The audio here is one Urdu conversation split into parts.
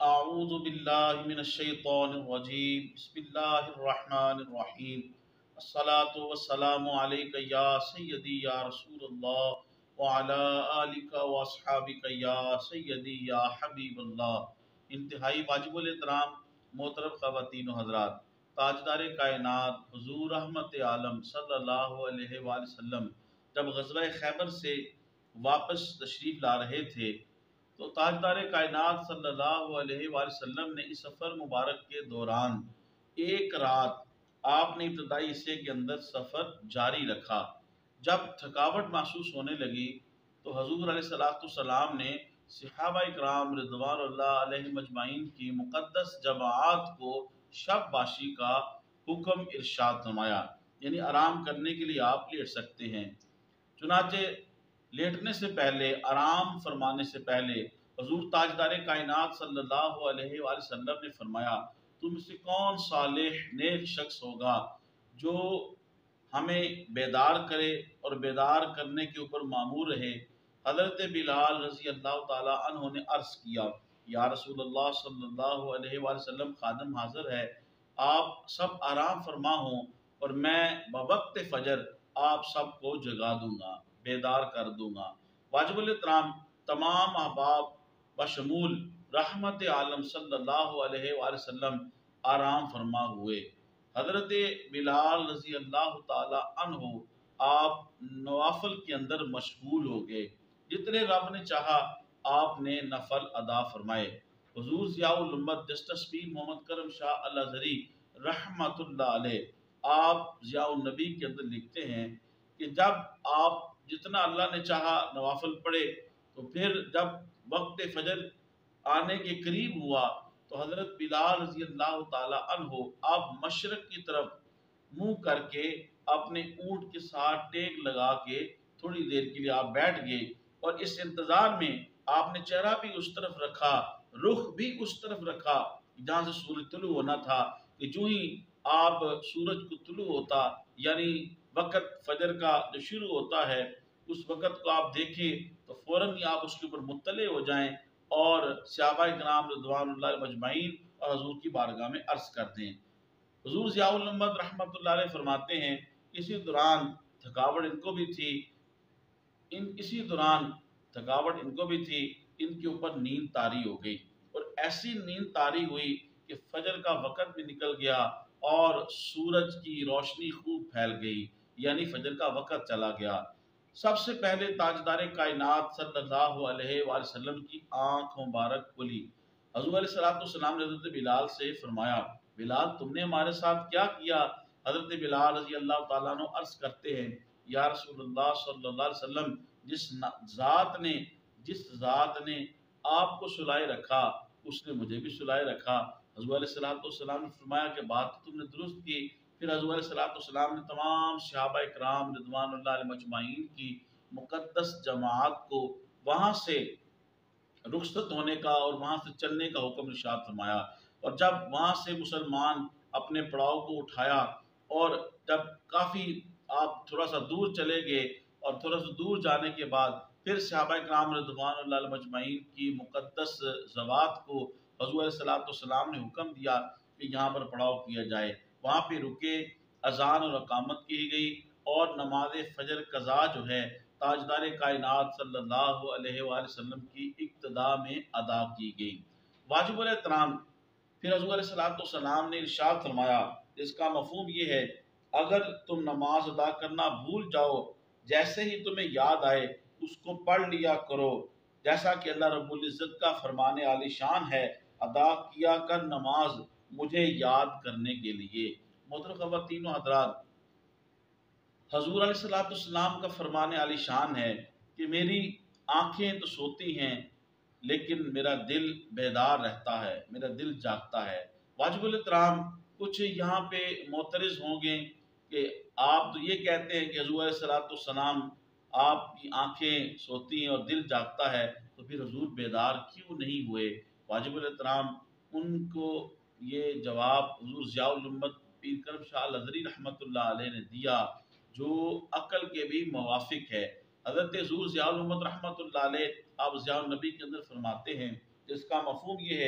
اعوذ باللہ من الشیطان الرجیم بسم اللہ الرحمن الرحیم الصلاة والسلام علیک یا سیدی یا رسول اللہ وعلی آلک واصحابک یا سیدی یا حبیب اللہ۔ انتہائی واجب الاحترام محترم خواتین و حضرات، تاجدار کائنات حضور رحمت عالم صلی اللہ علیہ وآلہ وسلم جب غزوہ خیبر سے واپس تشریف لا رہے تھے تو تاجدار کائنات صلی اللہ علیہ وآلہ وسلم نے اس سفر مبارک کے دوران ایک رات آپ نے ابتدائی حصے کے اندر سفر جاری رکھا۔ جب تھکاوٹ محسوس ہونے لگی تو حضور علیہ السلام نے صحابہ کرام رضوان اللہ علیہم اجمعین کی مقدس جماعت کو شب باشی کا حکم ارشاد فرمایا، یعنی آرام کرنے کے لیے آپ لیٹ سکتے ہیں۔ چنانچہ لیٹنے سے پہلے، آرام فرمانے سے پہلے حضور تاجدار کائنات صلی اللہ علیہ وآلہ وسلم نے فرمایا، تم سے کون صالح نیک شخص ہوگا جو ہمیں بیدار کرے اور بیدار کرنے کے اوپر معمور رہے۔ حضرت بلال رضی اللہ تعالیٰ عنہ نے عرض کیا، یا رسول اللہ صلی اللہ علیہ وآلہ وسلم، خادم حاضر ہے، آپ سب آرام فرما ہوں اور میں بوقت فجر آپ سب کو جگا دوں گا، بیدار کر دوں گا۔ واجب الاحترام تمام احباب بشمول رحمت عالم صلی اللہ علیہ وآلہ وسلم آرام فرما ہوئے۔ حضرت بلال رضی اللہ تعالی عنہ آپ نوافل کے اندر مشغول ہو گئے، جتنے رب نے چاہا آپ نے نفل ادا فرمائے۔ حضور ضیاء الامت جسٹس پیر محمد کرم شاہ الازہری رحمت اللہ علیہ آپ ضیاء النبی کے اندر لکھتے ہیں کہ جب آپ جتنا اللہ نے چاہا نوافل پڑھے تو پھر جب وقت فجر آنے کے قریب ہوا تو حضرت بلال رضی اللہ تعالی عنہ آپ مشرق کی طرف منہ کر کے اپنے اونٹ کے ساتھ ٹیک لگا کے تھوڑی دیر کے لیے آپ بیٹھ گئے، اور اس انتظار میں آپ نے چہرہ بھی اس طرف رکھا، رخ بھی اس طرف رکھا جہاں سے سورج طلوع ہونا تھا، کہ جو ہی آپ سورج کو طلوع ہوتا یعنی وقت فجر کا جو شروع ہوتا ہے اس وقت کو آپ دیکھیں تو فوراً ہی آپ اس کے اوپر مطلع ہو جائیں اور صحابہ کرام رضوان اللہ مجمعین اور حضور کی بارگاہ میں عرض کر دیں۔ حضور ضیاء الامت رحمت اللہ علیہ فرماتے ہیں، اسی دوران تھکاوٹ ان کو بھی تھی، ان کے اوپر نیند طاری ہو گئی، اور ایسی نیند طاری ہوئی کہ فجر کا وقت بھی نکل گیا اور سورج کی روشنی خوب پھیل گئی، یعنی فجر کا وقت چلا گیا۔ سب سے پہلے تاجدار کائنات صلی اللہ علیہ وآلہ وسلم کی آنکھ مبارک کھلی۔ حضور علیہ السلام نے حضرت بلال سے فرمایا، بلال تم نے ہمارے ساتھ کیا کیا؟ حضرت بلال رضی اللہ تعالیٰ عنہ عرض کرتے ہیں، یا رسول اللہ صلی اللہ علیہ وسلم، جس ذات نے آپ کو سلائے رکھا اس نے مجھے بھی سلائے رکھا۔ حضور علیہ السلام نے فرمایا کہ بات تم نے درست کی۔ پھر حضور علیہ السلام نے تمام صحابہ کرام رضوان اللہ علیہ مجمعین کی مقدس جماعت کو وہاں سے رخصت ہونے کا اور وہاں سے چلنے کا حکم ارشاد فرمایا، اور جب وہاں سے مسلمان اپنے پڑاؤ کو اٹھایا اور جب کافی آپ تھوڑا سا دور چلے گئے اور تھوڑا سا دور جانے کے بعد پھر صحابہ کرام رضوان اللہ علیہ مجمعین کی مقدس ذوات کو حضور علیہ السلام نے حکم دیا کہ یہاں پر پڑاؤ کیا جائے۔ وہاں پہ رکے، اذان اور اقامت کی گئی اور نماز فجر قضا جو ہے تاجدار کائنات صلی اللہ علیہ وآلہ وسلم کی ابتدا میں ادا کی گئی۔ واجب الاحترام پھر حضور علیہ السلام نے ارشاد فرمایا، اس کا مفہوم یہ ہے، اگر تم نماز ادا کرنا بھول جاؤ، جیسے ہی تمہیں یاد آئے اس کو پڑھ لیا کرو، جیسا کہ اللہ رب العزت کا فرمان عالی شان ہے، ادا کیا کر نماز مجھے یاد کرنے کے لیے۔ محترم خواتین و حضرات، حضور علیہ السلام کا فرمان عالی شان ہے کہ میری آنکھیں تو سوتی ہیں لیکن میرا دل بیدار رہتا ہے، میرا دل جاگتا ہے۔ واجب الاحترام کچھ یہاں پہ معترض ہوں گے کہ آپ تو یہ کہتے ہیں کہ حضور علیہ السلام آپ کی آنکھیں سوتی ہیں اور دل جاگتا ہے، تو پھر حضور بیدار کیوں نہیں ہوئے؟ واجب الاحترام ان کو یہ جواب حضور ضیاء الامت پیر کرم شاہ الازہری رحمت اللہ علیہ نے دیا جو عقل کے بھی موافق ہے۔ حضرت حضور ضیاء الامت رحمت اللہ علیہ آپ ضیاء النبی کے اندر فرماتے ہیں، جس کا مفہوم یہ ہے،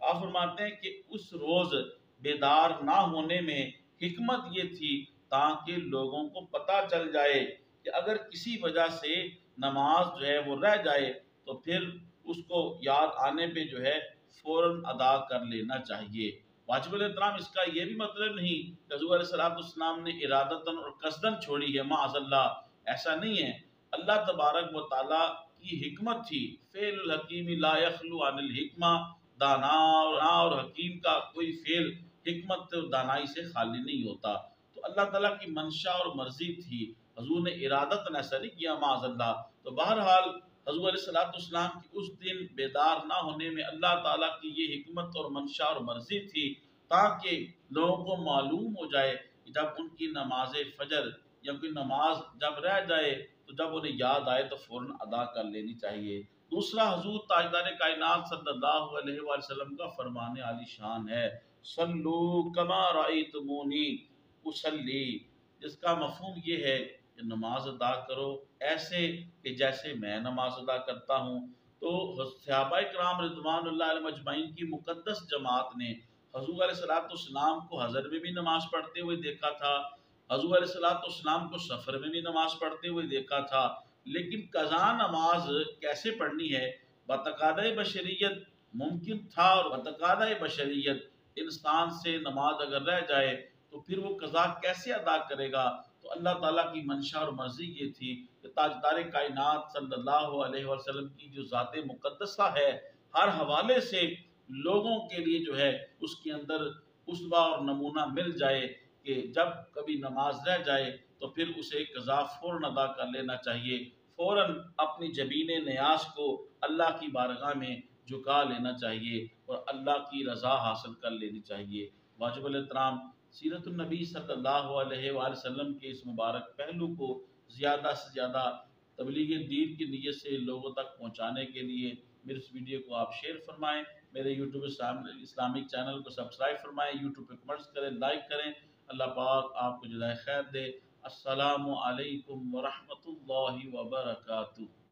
آپ فرماتے ہیں کہ اس روز بیدار نہ ہونے میں حکمت یہ تھی تاکہ لوگوں کو پتہ چل جائے کہ اگر کسی وجہ سے نماز جو ہے وہ رہ جائے تو پھر اس کو یاد آنے پہ جو ہے فوراً ادا کر لینا چاہیے۔ واجب الاحترام اس کا یہ بھی مطلب نہیں کہ حضور علیہ السلام نے ارادتاً اور قصداً چھوڑی ہے، معاذ اللہ، ایسا نہیں ہے۔ اللہ تبارک و تعالیٰ کی حکمت تھی، فعل الحکیم لا یخلو عن الحکمہ، دانا اور حکیم کا کوئی فعل حکمت اور دانائی سے خالی نہیں ہوتا۔ تو اللہ تعالیٰ کی منشا اور مرضی تھی، حضور نے ارادتاً ایسا نہیں کیا، معاذ اللہ۔ تو بہرحال حضور علیہ السلام کی اس دن بیدار نہ ہونے میں اللہ تعالیٰ کی یہ حکمت اور منشا اور مرضی تھی تاکہ لوگوں کو معلوم ہو جائے کہ جب ان کی نماز فجر یا کوئی نماز جب رہ جائے تو جب انہیں یاد آئے تو فوراً ادا کر لینی چاہیے۔ دوسرا حضور تاجدار کائنات صلی اللہ علیہ وآلہ وسلم کا فرمان عالی شان ہے، صلو کما رأیتمونی اصلی، جس کا مفہوم یہ ہے کہ نماز ادا کرو ایسے کہ جیسے میں نماز ادا کرتا ہوں۔ تو صحابہ کرام رضوان اللہ علیہم اجمعین کی مقدس جماعت نے حضور علیہ السلام کو حضر میں بھی نماز پڑھتے ہوئے دیکھا تھا، حضور علیہ السلام کو سفر میں بھی نماز پڑھتے ہوئے دیکھا تھا، لیکن قضا نماز کیسے پڑھنی ہے بتقاضۂ بشریت ممکن تھا، اور بتقاضۂ بشریت انسان سے نماز اگر رہ جائے تو پھر وہ قضا کیسے ادا کرے گا؟ تو اللہ تعالیٰ کی منشا اور مرضی یہ تھی کہ تاجدار کائنات صلی اللہ علیہ وسلم کی جو ذات مقدسہ ہے، ہر حوالے سے لوگوں کے لیے جو ہے اس کے اندر اسوہ اور نمونہ مل جائے کہ جب کبھی نماز رہ جائے تو پھر اسے قضا فوراً ادا کر لینا چاہیے، فوراً اپنی جبین نیاز کو اللہ کی بارگاہ میں جھکا لینا چاہیے اور اللہ کی رضا حاصل کر لینی چاہیے۔ واجب الاحترام سیرت النبی صلی اللہ علیہ وآلہ وسلم کے اس مبارک پہلو کو زیادہ سے زیادہ تبلیغ دین کی نیت سے لوگوں تک پہنچانے کے لیے میرے اس ویڈیو کو آپ شیئر فرمائیں، میرے یوٹیوب اسلامک چینل کو سبسکرائب فرمائیں، یوٹیوب پہ کمنٹس کریں، لائک کریں۔ اللہ پاک آپ کو جزائے خیر دے۔ السلام علیکم ورحمۃ اللہ وبرکاتہ۔